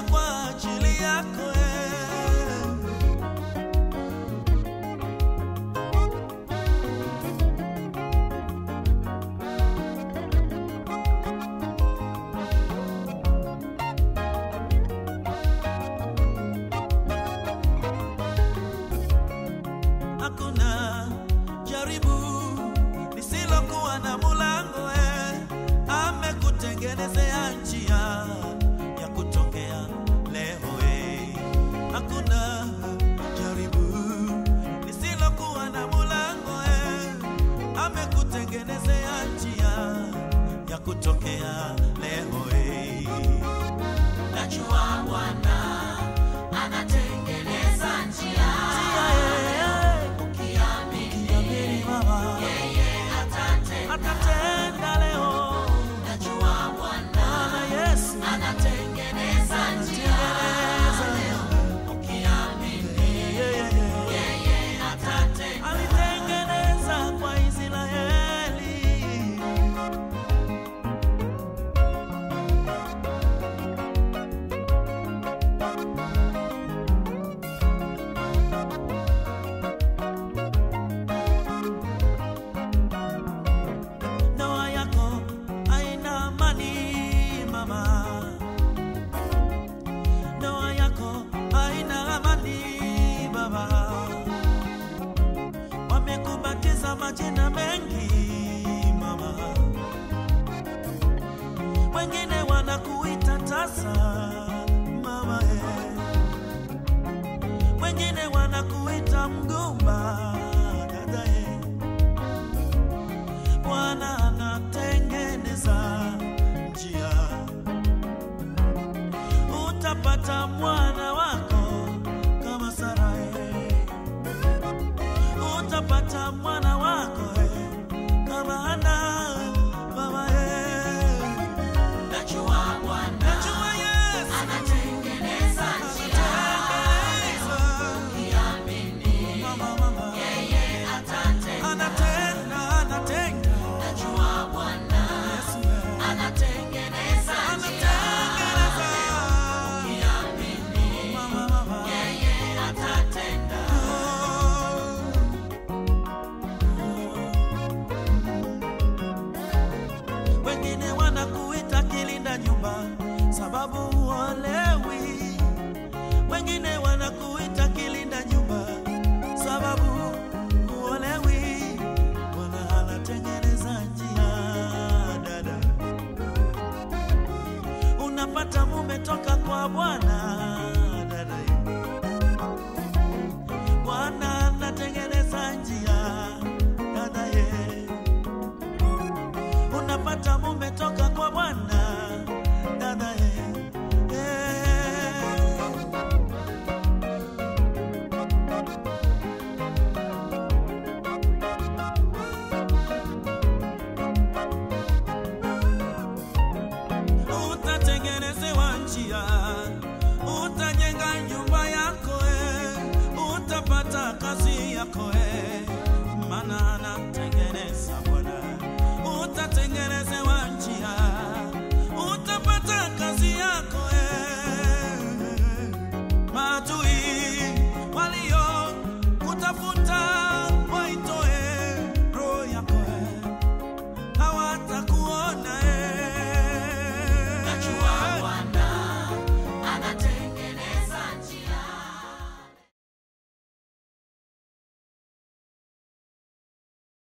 kwa ajili yako. Hakuna jaribu lisilokuwa na mulango. Amekutengenezea njia ya kutokea leo. Hakuna jaribu lisilokuwa na mulango. Amekutengenezea njia ya kutokea leo. Najua Bwana anatengeneza njia. Ukiamini Baba, yeye atatenda leo. Najua Bwana Yesu anatengeneza njia leo. Ukiamini yeye atatenda. alitengeneza kwa Israeli. Ndoa yako haina amani mama. Ndoa yako haina amani baba. Wamekubatiza majina mengi mama. Wengine wanakuita tasa mama. Wengine wanakuita mgumba dada. Bwana anatengeneza njia. Utapata mwana wako kama Sara. Utapata mwana wako kama Hana baba. Najua Bwana anatengeneza njia. Ukiamini Mama, yeye atatenda. anatenda. Najua Bwana anatengeneza njia. Ukiamini Mama, yeye atatenda. Wengine wanakuita kilinda nyumba sababu huolewi. Wengine wanakuita kilinda nyumba sababu huolewi. Bwana anatengeneza njia dada. Unapata mume toka kwa Bwana dada. Bwana anatengeneza njia dada. Unapata mume toka kwa Bwana dada. Utatengenezewa njia